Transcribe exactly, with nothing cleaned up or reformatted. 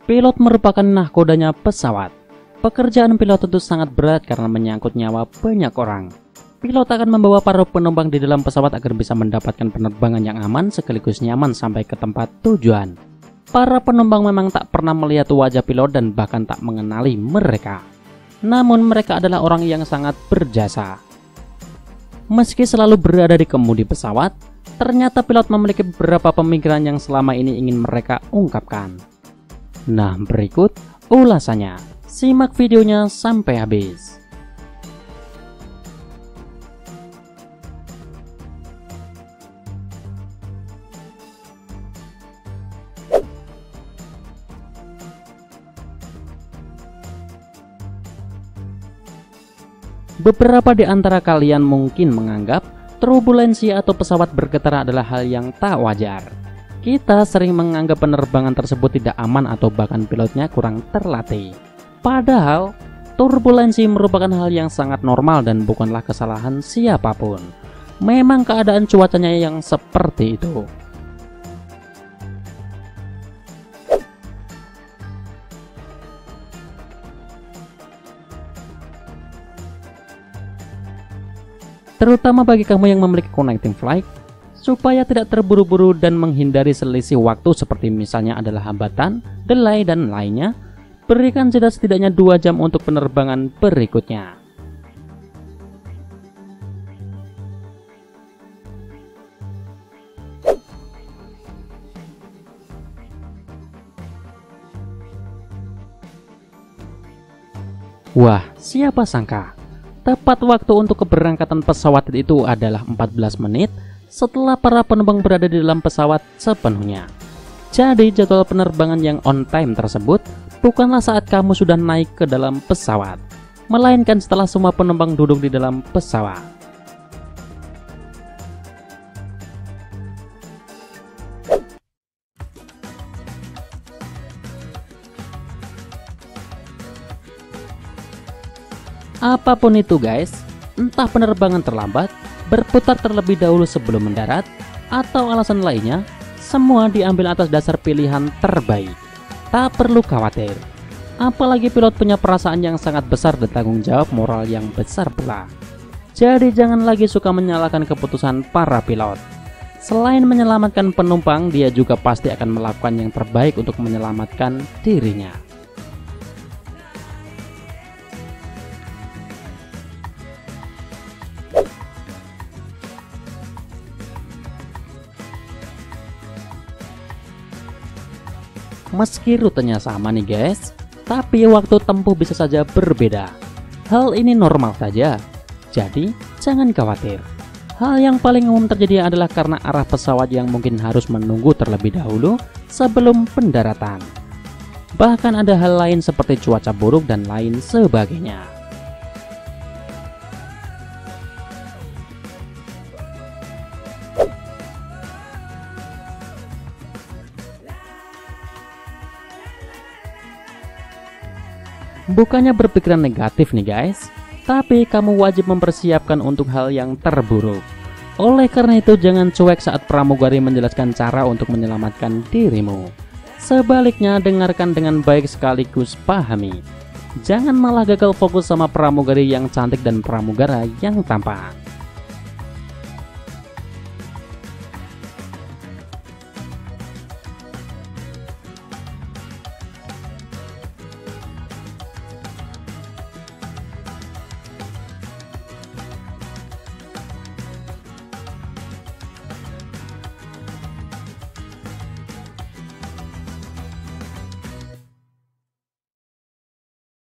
Pilot merupakan nahkodanya pesawat. Pekerjaan pilot tentu sangat berat karena menyangkut nyawa banyak orang. Pilot akan membawa para penumpang di dalam pesawat agar bisa mendapatkan penerbangan yang aman sekaligus nyaman sampai ke tempat tujuan. Para penumpang memang tak pernah melihat wajah pilot dan bahkan tak mengenali mereka. Namun mereka adalah orang yang sangat berjasa. Meski selalu berada di kemudi pesawat, ternyata pilot memiliki beberapa pemikiran yang selama ini ingin mereka ungkapkan. Nah, berikut ulasannya. Simak videonya sampai habis. Beberapa di antara kalian mungkin menganggap turbulensi atau pesawat bergetar adalah hal yang tak wajar. Kita sering menganggap penerbangan tersebut tidak aman atau bahkan pilotnya kurang terlatih. Padahal, turbulensi merupakan hal yang sangat normal dan bukanlah kesalahan siapapun. Memang keadaan cuacanya yang seperti itu. Terutama bagi kamu yang memiliki connecting flight, supaya tidak terburu-buru dan menghindari selisih waktu seperti misalnya adalah hambatan, delay, dan lainnya, berikan jeda setidaknya dua jam untuk penerbangan berikutnya. Wah, siapa sangka tepat waktu untuk keberangkatan pesawat itu adalah empat belas menit setelah para penumpang berada di dalam pesawat sepenuhnya. Jadi jadwal penerbangan yang on time tersebut bukanlah saat kamu sudah naik ke dalam pesawat, melainkan setelah semua penumpang duduk di dalam pesawat. Apapun itu guys, entah penerbangan terlambat, berputar terlebih dahulu sebelum mendarat, atau alasan lainnya, semua diambil atas dasar pilihan terbaik. Tak perlu khawatir. Apalagi pilot punya perasaan yang sangat besar dan tanggung jawab moral yang besar pula. Jadi jangan lagi suka menyalahkan keputusan para pilot. Selain menyelamatkan penumpang, dia juga pasti akan melakukan yang terbaik untuk menyelamatkan dirinya. Meski rutenya sama nih guys, tapi waktu tempuh bisa saja berbeda. Hal ini normal saja, jadi jangan khawatir. Hal yang paling umum terjadi adalah karena arah pesawat yang mungkin harus menunggu terlebih dahulu sebelum pendaratan. Bahkan ada hal lain seperti cuaca buruk dan lain sebagainya. Bukannya berpikiran negatif nih guys, tapi kamu wajib mempersiapkan untuk hal yang terburuk. Oleh karena itu jangan cuek saat pramugari menjelaskan cara untuk menyelamatkan dirimu. Sebaliknya dengarkan dengan baik sekaligus pahami. Jangan malah gagal fokus sama pramugari yang cantik dan pramugara yang tampan.